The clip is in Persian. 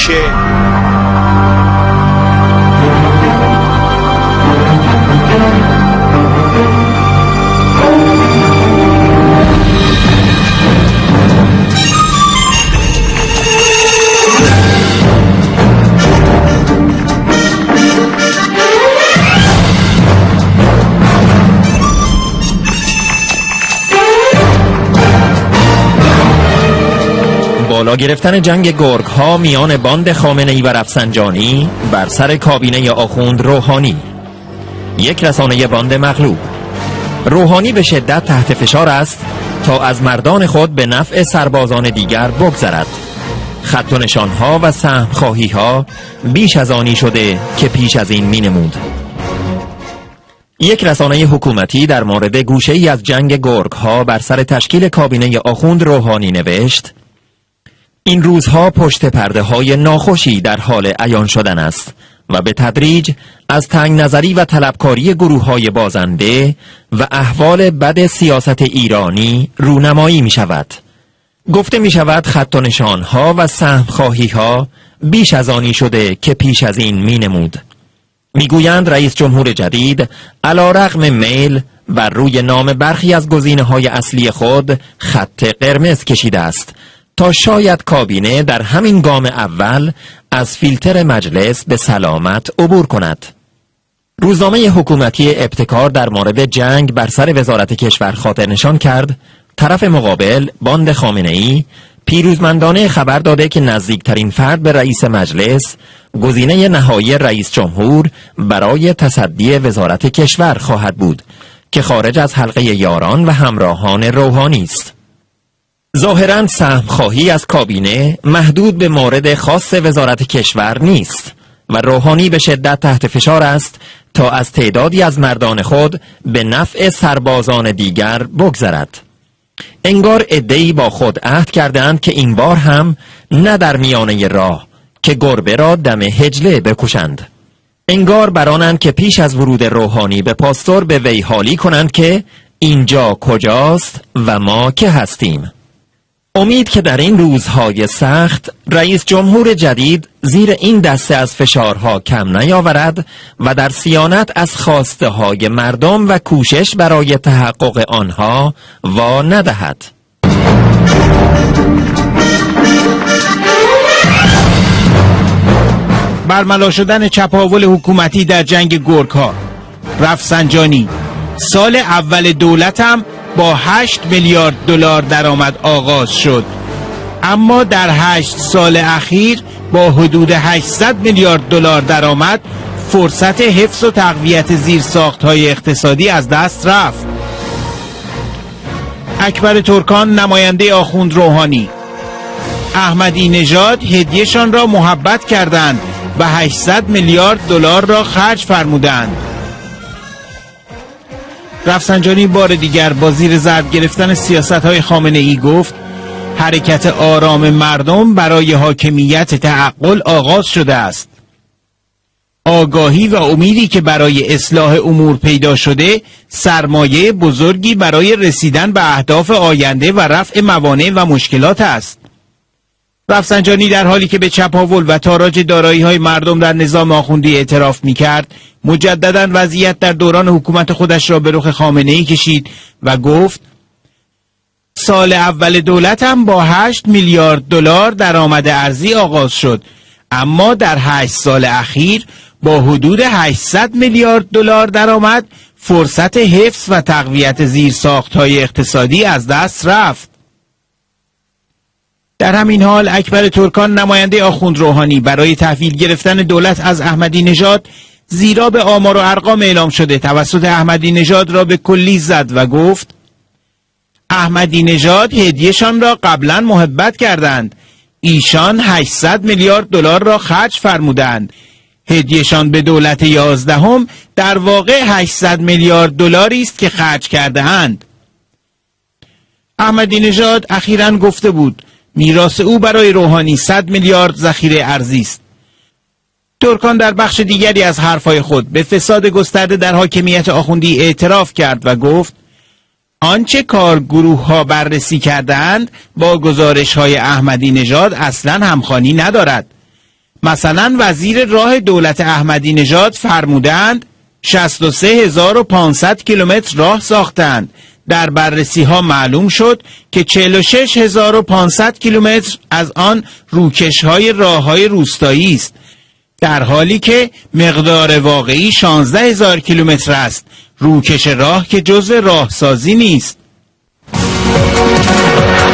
میشه. بالا گرفتن جنگ گرگ ها میان باند خامنه‌ای و رفسنجانی بر سر کابینه آخوند روحانی. یک رسانه باند مغلوب: روحانی به شدت تحت فشار است تا از مردان خود به نفع سربازان دیگر بگذرد. خط و نشانها و سهم خواهی ها بیش از آنی شده که پیش از این می نمود. یک رسانه حکومتی در مورد گوشه ای از جنگ گرگ ها بر سر تشکیل کابینه آخوند روحانی نوشت: این روزها پشت پرده های ناخوشی در حال عیان شدن است و به تدریج از تنگ نظری و طلبکاری گروه های بازنده و احوال بد سیاست ایرانی رونمایی می شود. گفته می شود خط و نشان ها و سهم خواهی ها بیش از آنی شده که پیش از این می نمود. می گویند رئیس جمهور جدید علی رغم میل بر روی نام برخی از گزینه های اصلی خود خط قرمز کشیده است تا شاید کابینه در همین گام اول از فیلتر مجلس به سلامت عبور کند. روزنامه حکومتی ابتکار در مورد جنگ بر سر وزارت کشور خاطر نشان کرد طرف مقابل باند خامنه‌ای پیروزمندانه خبر داده که نزدیکترین فرد به رئیس مجلس گزینه نهایی رئیس جمهور برای تصدی وزارت کشور خواهد بود که خارج از حلقه یاران و همراهان روحانی است. ظاهراً سهم خواهی از کابینه محدود به مورد خاص وزارت کشور نیست و روحانی به شدت تحت فشار است تا از تعدادی از مردان خود به نفع سربازان دیگر بگذرد. انگار عده‌ای با خود عهد کردند که این بار هم نه در میانه راه که گربه را دم حجله بکشند. انگار برانند که پیش از ورود روحانی به پاستور به وی حالی کنند که اینجا کجاست و ما که هستیم. امید که در این روزهای سخت رئیس جمهور جدید زیر این دسته از فشارها کم نیاورد و در صیانت از خواسته های مردم و کوشش برای تحقق آنها وا ندهد. برملا شدن چپاول حکومتی در جنگ گرگ ها. رفسنجانی: سال اول دولتم با 8 میلیارد دلار درآمد آغاز شد، اما در 8 سال اخیر با حدود 800 میلیارد دلار درآمد فرصت حفظ و تقویت زیرساخت‌های اقتصادی از دست رفت. اکبر ترکان نماینده آخوند روحانی: احمدی نژاد هدیه‌شان را محبت کردند و 800 میلیارد دلار را خرج فرمودند. رفسنجانی بار دیگر با زیر ضرب گرفتن سیاست‌های خامنه‌ای گفت حرکت آرام مردم برای حاکمیت تعقل آغاز شده است. آگاهی و امیدی که برای اصلاح امور پیدا شده سرمایه بزرگی برای رسیدن به اهداف آینده و رفع موانع و مشکلات است. رفسنجانی در حالی که به چپاول و تاراج دارایی‌های مردم در نظام آخوندی اعتراف می‌کرد، مجدداً وضعیت در دوران حکومت خودش را به رخ خامنه‌ای کشید و گفت سال اول دولتم با 8 میلیارد دلار درآمد ارزی آغاز شد، اما در 8 سال اخیر با حدود 800 میلیارد دلار درآمد فرصت حفظ و تقویت زیرساخت‌های اقتصادی از دست رفت. در همین حال اکبر ترکان نماینده آخوند روحانی برای تحویل گرفتن دولت از احمدی نژاد زیرا به آمار و ارقام اعلام شده توسط احمدی نژاد را به کلی زد و گفت احمدی نژاد هدیه‌شان را قبلا محبت کردند، ایشان 800 میلیارد دلار را خرج فرمودند. هدیه‌شان به دولت 11 در واقع 800 میلیارد دلاری است که خرج کرده اند. احمدی نژاد اخیراً گفته بود میراث او برای روحانی 100 میلیارد ذخیره ارزی است. ترکان در بخش دیگری از حرفهای خود به فساد گسترده در حاکمیت آخوندی اعتراف کرد و گفت آنچه کارگروه ها بررسی کردند با گزارش های احمدی نژاد اصلا همخوانی ندارد. مثلا وزیر راه دولت احمدی نژاد فرمودند 63500 کیلومتر راه ساختند. در بررسی ها معلوم شد که 46500 کیلومتر از آن روکش های راه های روستایی است، در حالی که مقدار واقعی 16000 کیلومتر است. روکش راه که جزء راهسازی نیست.